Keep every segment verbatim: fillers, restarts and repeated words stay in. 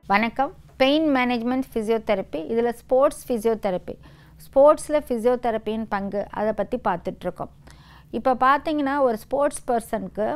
வணக்கம். Pain management physiotherapy, இதில் sports physiotherapy, ஸ்போர்ட்ஸில் ஃபிசியோதெரப்பியின் பங்கு அதை பற்றி பார்த்துட்ருக்கோம். இப்போ பார்த்தீங்கன்னா ஒரு ஸ்போர்ட்ஸ் பர்சனுக்கு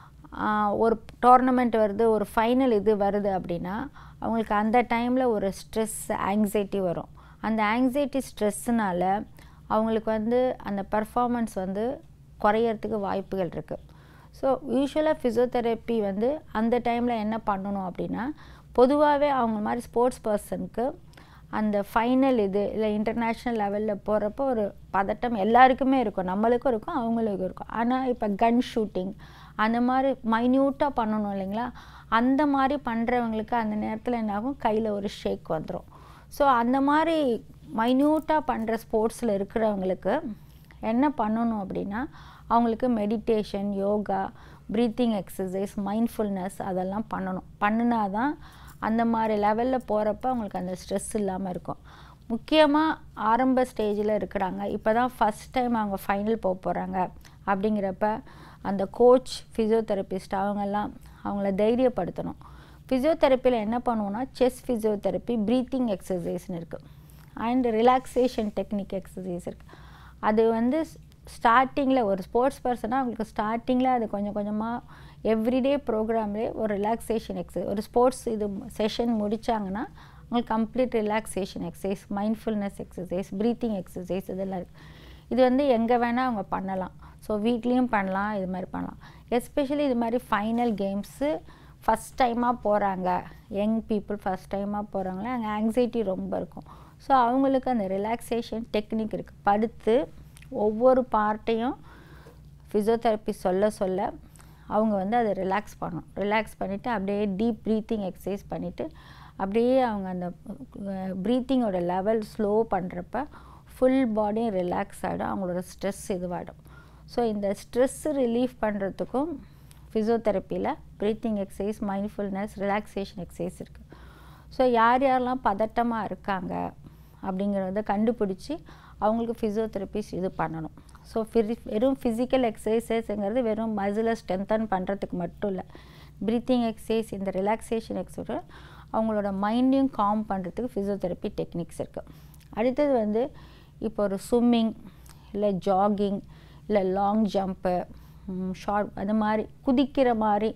ஒரு டோர்னமெண்ட் வருது, ஒரு ஃபைனல் இது வருது அப்படின்னா அவங்களுக்கு அந்த டைமில் ஒரு ஸ்ட்ரெஸ், ஆங்ஸைட்டி வரும். அந்த ஆங்ஸைட்டி ஸ்ட்ரெஸ்ஸுனால அவங்களுக்கு வந்து அந்த பர்ஃபார்மன்ஸ் வந்து குறையறதுக்கு வாய்ப்புகள் இருக்குது. ஸோ யூஸ்வலாக ஃபிசியோதெரப்பி வந்து அந்த டைமில் என்ன பண்ணணும் அப்படின்னா, பொதுவாகவே அவங்க மாதிரி ஸ்போர்ட்ஸ் பர்சனுக்கு அந்த ஃபைனல் இது இல்லை இன்டர்நேஷ்னல் லெவலில் போகிறப்போ ஒரு பதட்டம் எல்லாருக்குமே இருக்கும், நம்மளுக்கும் இருக்கும், அவங்களுக்கும் இருக்கும். ஆனால் இப்போ கன் ஷூட்டிங் அந்த மாதிரி மைன்யூட்டாக பண்ணணும் இல்லைங்களா, அந்த மாதிரி பண்ணுறவங்களுக்கு அந்த நேரத்தில் என்ன ஆகும், கையில் ஒரு ஷேக் வந்துடும். ஸோ அந்த மாதிரி மைன்யூட்டாக பண்ணுற ஸ்போர்ட்ஸில் இருக்கிறவங்களுக்கு என்ன பண்ணணும் அப்படின்னா, அவங்களுக்கு meditation, yoga, breathing exercise, mindfulness அதெல்லாம் பண்ணணும். பண்ணினா தான் அந்த மாதிரி லெவலில் போகிறப்ப அவங்களுக்கு அந்த ஸ்ட்ரெஸ் இல்லாமல் இருக்கும். முக்கியமாக ஆரம்ப ஸ்டேஜில் இருக்கிறாங்க, இப்போ தான் ஃபஸ்ட் டைம் அவங்க ஃபைனல் போக போகிறாங்க அப்படிங்கிறப்ப அந்த கோச், ஃபிசியோதெரபிஸ்ட் அவங்கெல்லாம் அவங்கள தைரியப்படுத்தணும். ஃபிசியோதெரப்பியில் என்ன பண்ணுவோன்னா, செஸ் ஃபிசியோதெரப்பி, ப்ரீத்திங் எக்ஸசைஸ்னு இருக்குது, அண்ட் ரிலாக்ஸேஷன் டெக்னிக் எக்ஸசைஸ் இருக்குது. அது வந்து ஸ்டார்டிங்கில் ஒரு ஸ்போர்ட்ஸ் பர்சனாக அவங்களுக்கு ஸ்டார்டிங்கில் அது கொஞ்சம் கொஞ்சமாக எவ்ரிடே ப்ரோக்ராம்லேயே ஒரு ரிலாக்ஸேஷன் எக்ஸசைஸ், ஒரு ஸ்போர்ட்ஸ் இது செஷன் முடித்தாங்கன்னா அவங்களுக்கு complete relaxation exercise, mindfulness exercise, breathing exercise இதெல்லாம் இருக்குது. இது வந்து எங்கே வேணால் அவங்க பண்ணலாம். ஸோ வீட்லேயும் பண்ணலாம், இது மாதிரி பண்ணலாம். எஸ்பெஷலி இது மாதிரி ஃபைனல் கேம்ஸு ஃபஸ்ட் டைமாக போகிறாங்க, யங் பீப்புள் ஃபஸ்ட் டைமாக போகிறாங்களே, அங்கே ஆங்ஸைட்டி ரொம்ப இருக்கும். ஸோ அவங்களுக்கு அந்த ரிலாக்ஸேஷன் டெக்னிக் இருக்குது. படுத்து ஒவ்வொரு பார்ட்டையும் ஃபிசியோதெரப்பி சொல்ல சொல்ல அவங்க வந்து அதை ரிலாக்ஸ் பண்ணணும். ரிலாக்ஸ் பண்ணிவிட்டு அப்படியே டீப் ப்ரீத்திங் எக்ஸசைஸ் பண்ணிவிட்டு அப்படியே அவங்க அந்த ப்ரீத்திங்கோட லெவல் ஸ்லோ பண்ணுறப்ப ஃபுல் பாடியும் ரிலாக்ஸ் ஆகிடும், அவங்களோட ஸ்ட்ரெஸ் இதுவாகிடும். ஸோ இந்த ஸ்ட்ரெஸ் ரிலீஃப் பண்ணுறதுக்கும் ஃபிசியோதெரப்பியில் breathing exercise, mindfulness, relaxation exercise இருக்குது. ஸோ யார் யாரெல்லாம் பதட்டமாக இருக்காங்க அப்படிங்கிறத கண்டுபிடிச்சி அவங்களுக்கு ஃபிசியோதெரபிஸ் இது பண்ணணும். ஸோ ஃபிரி வெறும் ஃபிசிக்கல் எக்ஸசைஸஸ்ங்கிறது வெறும் மசிலை ஸ்ட்ரென்தன் பண்ணுறதுக்கு மட்டும் இல்லை. ப்ரீத்திங் எக்ஸசைஸ், இந்த ரிலாக்ஸேஷன் எக்ஸசைஸ் அவங்களோட மைண்டையும் காம் பண்ணுறதுக்கு ஃபிசியோதெரப்பி டெக்னிக்ஸ் இருக்குது. அடுத்தது வந்து இப்போ ஒரு ஸ்விம்மிங் இல்லை ஜாகிங் இல்லை லாங் ஜம்ப்பு, ஷார்ட், அது மாதிரி குதிக்கிற மாதிரி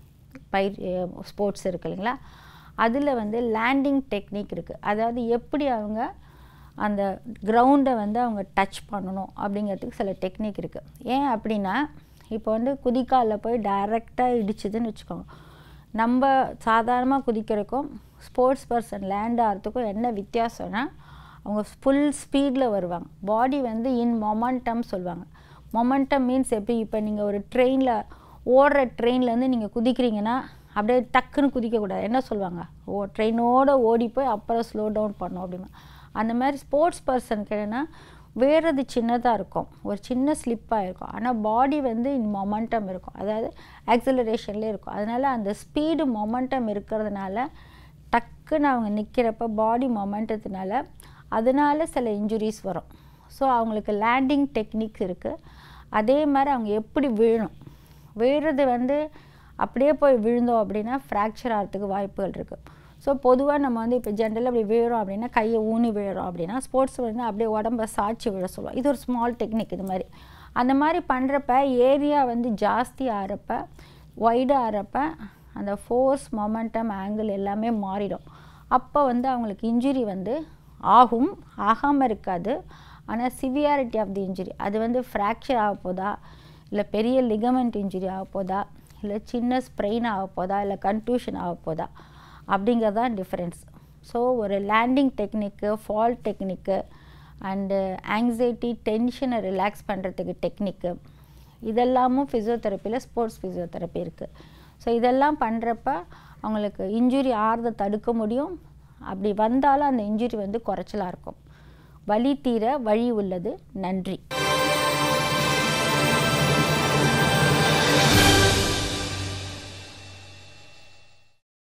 பயிர் ஸ்போர்ட்ஸ் இருக்குது இல்லைங்களா, அதில் வந்து லேண்டிங் டெக்னிக் இருக்குது. அதாவது எப்படி அவங்க அந்த கிரவுண்டை வந்து அவங்க டச் பண்ணணும் அப்படிங்கிறதுக்கு சில டெக்னிக் இருக்குது. ஏன் அப்படின்னா, இப்போ வந்து குதிக்காலில் போய் டைரெக்டாக இடிச்சுதுன்னு வச்சுக்கோங்க, நம்ம சாதாரணமாக குதிக்கிறதுக்கும் ஸ்போர்ட்ஸ் பர்சன் லேண்ட் ஆகிறதுக்கும் என்ன வித்தியாசம்னா, அவங்க ஃபுல் ஸ்பீடில் வருவாங்க. பாடி வந்து இன் மொமெண்டம் சொல்லுவாங்க. மொமெண்டம் மீன்ஸ் எப்படி, இப்போ நீங்கள் ஒரு ட்ரெயினில் ஓடுற ட்ரெயின்லேருந்து நீங்கள் குதிக்கிறீங்கன்னா அப்படியே டக்குன்னு குதிக்கக்கூடாது. என்ன சொல்லுவாங்க, ஓ ட்ரெயினோடு ஓடி போய் அப்புறம் ஸ்லோ டவுன் பண்ணோம் அப்படிமா. அந்த மாதிரி ஸ்போர்ட்ஸ் பர்சனுக்கு என்னென்னா வேறது சின்னதாக இருக்கும், ஒரு சின்ன ஸ்லிப்பாக இருக்கும், ஆனால் பாடி வந்து இன் மொமெண்டம் இருக்கும், அதாவது ஆக்சிலரேஷன்லேயே இருக்கும். அதனால் அந்த ஸ்பீடு மொமெண்டம் இருக்கிறதுனால டக்குன்னு அவங்க நிற்கிறப்ப பாடி மொமெண்டத்தினால அதனால சில இன்ஜுரிஸ் வரும். ஸோ அவங்களுக்கு லேண்டிங் டெக்னிக் இருக்குது. அதே மாதிரி அவங்க எப்படி விழணும், விழுறது வந்து அப்படியே போய் விழுந்தோம் அப்படின்னா ஃப்ராக்சர் ஆகிறதுக்கு வாய்ப்புகள் இருக்குது. ஸோ பொதுவாக நம்ம வந்து இப்போ ஜென்ரலாக அப்படி விழுறோம் அப்படின்னா கையை ஊனி விழுறோம் அப்படின்னா, ஸ்போர்ட்ஸ் வந்து அப்படியே உடம்பை சாய்ச்சி விழ சொல்லுவோம். இது ஒரு ஸ்மால் டெக்னிக். இது மாதிரி அந்த மாதிரி பண்ணுறப்ப ஏரியா வந்து ஜாஸ்தி ஆகிறப்ப, ஒய்டாக ஆகிறப்ப அந்த ஃபோர்ஸ், மொமெண்டம், ஆங்கிள் எல்லாமே மாறிடும். அப்போ வந்து அவங்களுக்கு இன்ஜுரி வந்து ஆகும், ஆகாமல் இருக்காது. ஆனால் சிவியாரிட்டி ஆஃப் தி இன்ஜுரி, அது வந்து ஃப்ராக்சர் ஆக போதா, இல்லை பெரிய லிகமெண்ட் இன்ஜுரி ஆக போதா, இல்லை சின்ன ஸ்ப்ரெயின் ஆக போதா, இல்லை கன்ட்யூஷன் ஆக போதா அப்படிங்கிறது தான் டிஃப்ரென்ஸ். ஸோ ஒரு landing technique, fall technique, and anxiety, டென்ஷனை ரிலாக்ஸ் பண்ணுறதுக்கு டெக்னிக்கு, இதெல்லாமும் ஃபிசியோதெரப்பியில் ஸ்போர்ட்ஸ் ஃபிசியோதெரப்பி இருக்குது. ஸோ இதெல்லாம் பண்ணுறப்ப அவங்களுக்கு இன்ஜுரி ஆறதை தடுக்க முடியும். அப்படி வந்தாலும் அந்த இன்ஜுரி வந்து குறைச்சலாக இருக்கும். வலி தீர வழி உள்ளது. நன்றி.